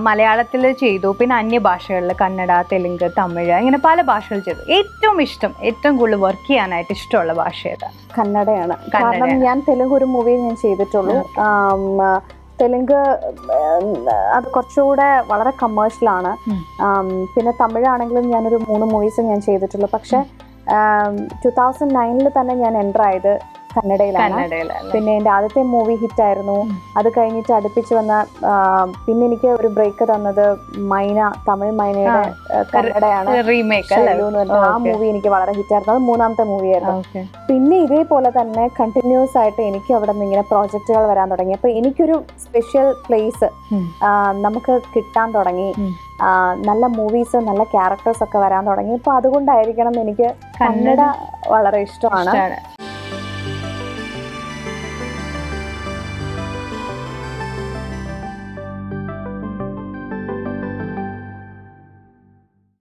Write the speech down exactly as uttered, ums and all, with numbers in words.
മലയാളത്തിൽ ചെയ്തു, പിന്നെ അന്യഭാഷകളിൽ കന്നഡ, തെലുങ്ക്, തമിഴ്, ഇങ്ങനെ പല ഭാഷകൾ ചെയ്തു. ഏറ്റവും ഇഷ്ടം, ഏറ്റവും കൂടുതൽ വർക്ക് ചെയ്യാനായിട്ട് ഇഷ്ടമുള്ള ഭാഷ ഏതാണ്? കന്നഡയാണ്. കാരണം ഞാൻ തെലുങ്ക് ഒരു മൂവി ഞാൻ ചെയ്തിട്ടുള്ളൂ. തെലുങ്ക് അത് കുറച്ചുകൂടെ വളരെ കമേഴ്ഷ്യലാണ്. പിന്നെ തമിഴാണെങ്കിലും ഞാനൊരു മൂന്ന് മൂവീസ് ഞാൻ ചെയ്തിട്ടുള്ളൂ. പക്ഷെ ടു തൗസൻഡ് നയനിൽ തന്നെ ഞാൻ എൻ്റർ ആയത് കന്നഡയിലാണ്. പിന്നെ എൻ്റെ ആദ്യത്തെ മൂവി ഹിറ്റായിരുന്നു. അത് കഴിഞ്ഞിട്ട് അടുപ്പിച്ച് വന്ന പിന്നെ എനിക്ക് ഒരു ബ്രേക്ക് തന്നത് മൈന, തമിഴ് മൈനയുടെ കന്നഡയാണ്. ആ മൂവി എനിക്ക് വളരെ ഹിറ്റായിരുന്നു. അത് മൂന്നാമത്തെ മൂവിയായിരുന്നു. പിന്നെ ഇതേപോലെ തന്നെ കണ്ടിന്യൂസ് ആയിട്ട് എനിക്ക് അവിടെ നിന്ന് ഇങ്ങനെ പ്രോജക്റ്റുകൾ വരാൻ തുടങ്ങി. അപ്പൊ എനിക്കൊരു സ്പെഷ്യൽ പ്ലേസ് നമുക്ക് കിട്ടാൻ തുടങ്ങി. നല്ല മൂവീസ്, നല്ല ക്യാരക്ടേഴ്സ് ഒക്കെ വരാൻ തുടങ്ങി. അപ്പൊ അതുകൊണ്ടായിരിക്കണം എനിക്ക് കന്നഡ വളരെ ഇഷ്ടമാണ്.